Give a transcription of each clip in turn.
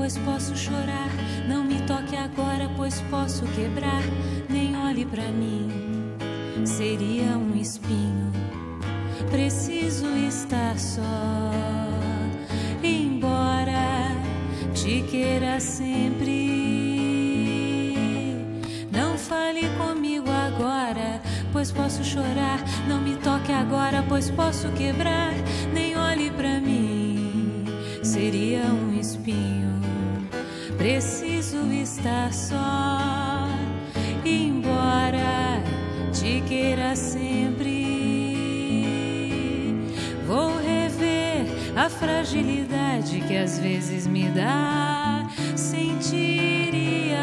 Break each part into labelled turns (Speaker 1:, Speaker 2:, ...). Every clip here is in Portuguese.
Speaker 1: pois posso chorar. Não me toque agora, pois posso quebrar. Nem olhe pra mim, seria um espinho. Preciso estar só, embora te queira sempre. Não fale comigo agora, pois posso chorar. Não me toque agora, pois posso quebrar. Nem olhe pra mim, seria um espinho. Preciso estar só, embora te queira sempre. Vou rever a fragilidade que às vezes me dá, sentir e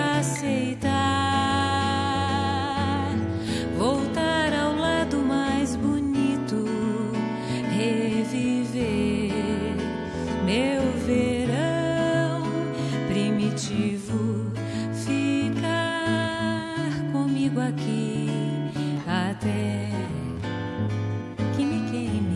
Speaker 1: aceitar, voltar ao lado mais bonito, reviver meu verão primitivo, ficar comigo aqui até que me queime.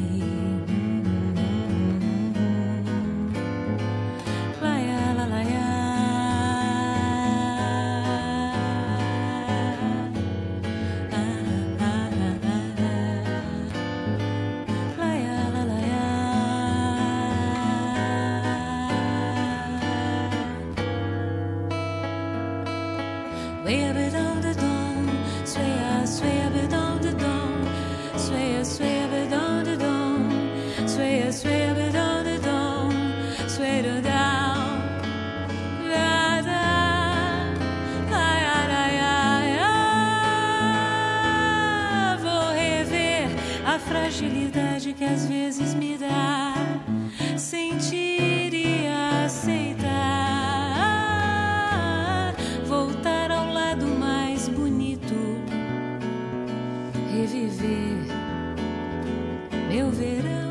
Speaker 1: Sway-a-ba-dum-da-dum, sway-a, sway-a-ba-dum-da-dum, sway-a, sway-a-ba-dum-da-dum, sway-a, sway-a-ba-dum-da-dum, sway-da-down, da-da, ai-ai-ai-ai. Vou rever a fragilidade que às vezes me dá, sentir e aceitar, voltar ao lado mais bonito, reviver meu verão.